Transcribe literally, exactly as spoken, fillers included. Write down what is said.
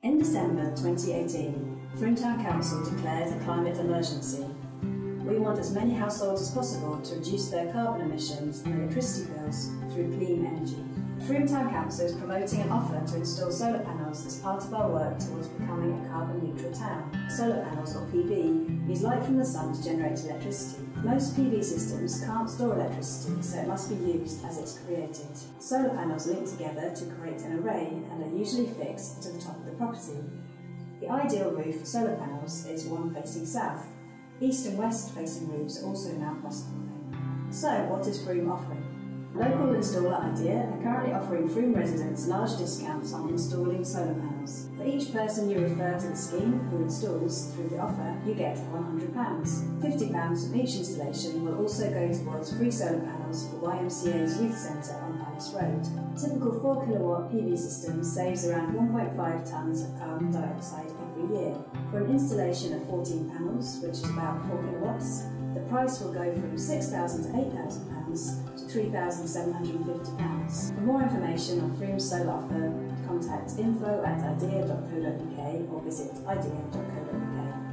In December twenty eighteen, Frome Town Council declared a climate emergency. We want as many households as possible to reduce their carbon emissions and electricity bills through clean energy. Frome Town Council is promoting an offer to install solar panels as part of our work towards becoming a carbon-neutral town. Solar panels, or P V, use light from the sun to generate electricity. Most P V systems can't store electricity, so it must be used as it's created. Solar panels link together to create an array and are usually fixed to the top of the property. The ideal roof for solar panels is one facing south. East and west facing roofs are also now possible. So, what is Frome offering? Local installer Idea are currently offering Frome residents large discounts on installing solar panels. For each person you refer to the scheme who installs through the offer, you get one hundred pounds. fifty pounds from each installation will also go towards free solar panels for Y M C A's Youth Centre on Palace Road. A typical four kilowatt P V system saves around one point five tonnes of carbon dioxide every year. For an installation of fourteen panels, which is about four kilowatts, the price will go from six thousand pounds to eight thousand pounds to three thousand seven hundred and fifty pounds. For more information on Frome's solar offer, contact info at idea dot co dot uk or visit idea dot co dot uk.